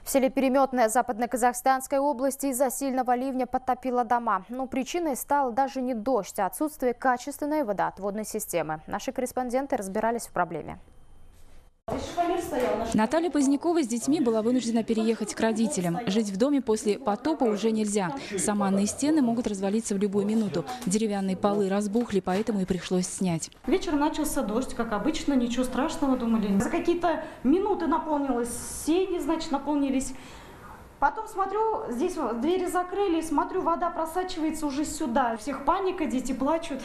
В селе Переметное Западно-Казахстанской области из-за сильного ливня подтопило дома. Но причиной стал даже не дождь, а отсутствие качественной водоотводной системы. Наши корреспонденты разбирались в проблеме. Наталья Позднякова с детьми была вынуждена переехать к родителям. Жить в доме после потопа уже нельзя. Саманные стены могут развалиться в любую минуту. Деревянные полы разбухли, поэтому и пришлось снять. Вечером начался дождь, как обычно, ничего страшного, думали. За какие-то минуты наполнилось сени, значит, наполнились. Потом смотрю, здесь двери закрыли, смотрю, вода просачивается уже сюда. У всех паника, дети плачут.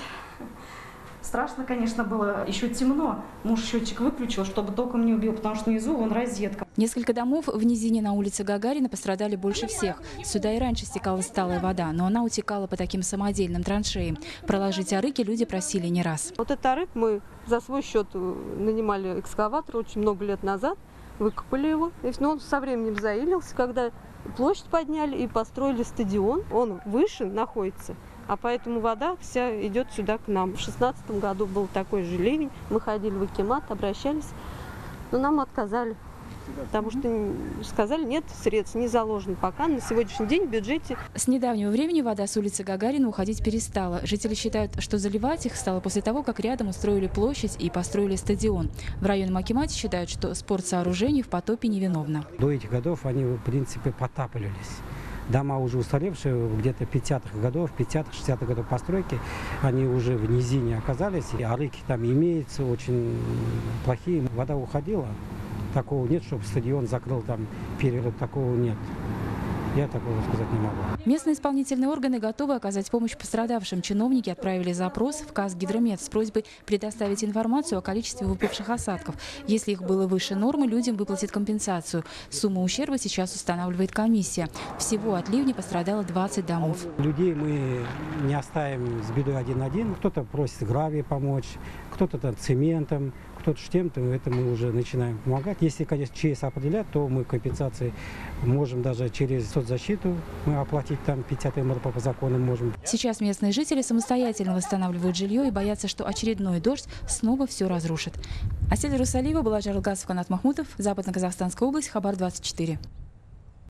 Страшно, конечно, было. Еще темно. Муж счетчик выключил, чтобы током не убил, потому что внизу вон розетка. Несколько домов в низине на улице Гагарина пострадали больше всех. Сюда и раньше стекала сталая вода, но она утекала по таким самодельным траншеям. Проложить арыки люди просили не раз. Вот этот арык мы за свой счет нанимали экскаватор очень много лет назад, выкопали его. Но он со временем заилился, когда площадь подняли и построили стадион. Он выше находится. А поэтому вода вся идет сюда к нам. В 2016 году был такой же ливень. Мы ходили в акимат, обращались, но нам отказали. Потому что сказали, нет средств, не заложено пока на сегодняшний день в бюджете. С недавнего времени вода с улицы Гагарина уходить перестала. Жители считают, что заливать их стало после того, как рядом устроили площадь и построили стадион. В районном акимате считают, что спортсооружение в потопе невиновно. До этих годов они, в принципе, потапливались. Дома уже устаревшие, где-то 50-х годов, 50-60-х годов постройки, они уже в низине оказались. И арыки там имеются очень плохие. Вода уходила. Такого нет, чтобы стадион закрыл там период, такого нет. Я такого сказать не могу. Местные исполнительные органы готовы оказать помощь пострадавшим. Чиновники отправили запрос в Казгидромет с просьбой предоставить информацию о количестве выпавших осадков. Если их было выше нормы, людям выплатят компенсацию. Сумму ущерба сейчас устанавливает комиссия. Всего от ливня пострадало 20 домов. Людей мы не оставим с бедой один-один. Кто-то просит гравий помочь, кто-то там цементом, кто-то чем-то, это мы уже начинаем помогать. Если, конечно, ЧС определят, то мы компенсации можем даже через соцзащиту мы оплатить, там 50 МРП по закону можем. Сейчас местные жители самостоятельно восстанавливают жилье и боятся, что очередной дождь снова все разрушит. Асель Русалиева, Баладжар Алгасов, Канат Махмутов, Западно-Казахстанская область, Хабар 24.